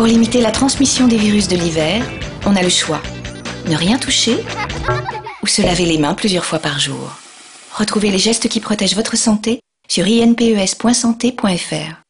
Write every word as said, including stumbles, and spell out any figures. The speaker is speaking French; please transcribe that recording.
Pour limiter la transmission des virus de l'hiver, on a le choix. Ne rien toucher ou se laver les mains plusieurs fois par jour. Retrouvez les gestes qui protègent votre santé sur i n p e s point santé point f r.